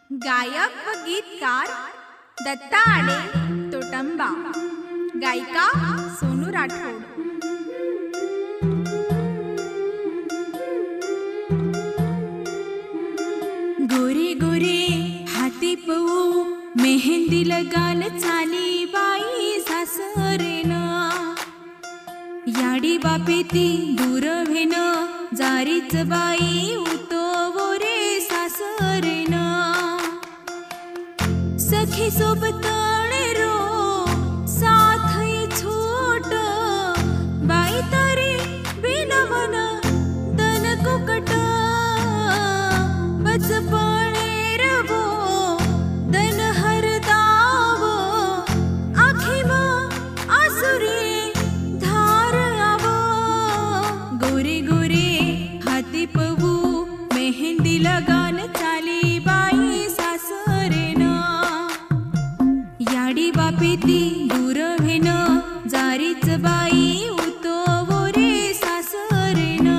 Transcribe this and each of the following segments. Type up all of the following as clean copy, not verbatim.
गायक व गीतकार दत्ता आडे तोटंबा, गायिका सोनू राठोड। गोरे गोरे हाती पऊ मेहंदी लगान चाली बाई सासरेना, याडी बापेती दूर भेन जारीच बाई उतो वोरे सासरेना। सखी सोबत रो साथ छोट बाई तारी बिना मन तन कुकट बचपणे रवो तन हरदाव आखीमा आसुरी धार आव। गोरे गोरे हाती पवू मेहंदी लगान चाली बाई सासरेना, याडी बापेती दूर भेन जारीच बाई उतो वोरे सासरेना।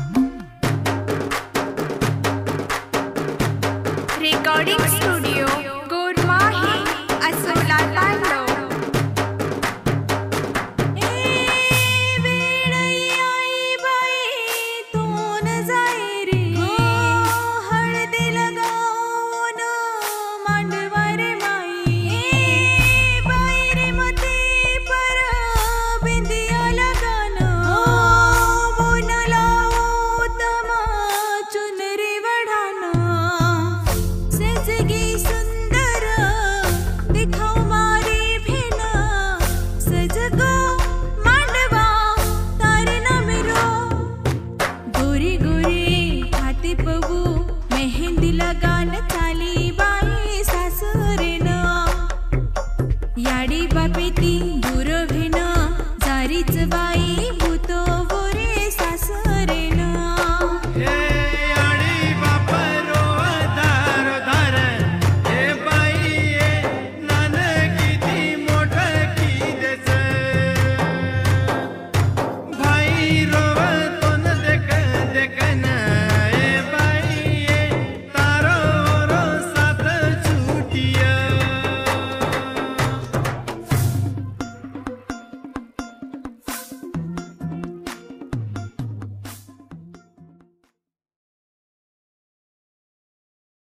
Recording studio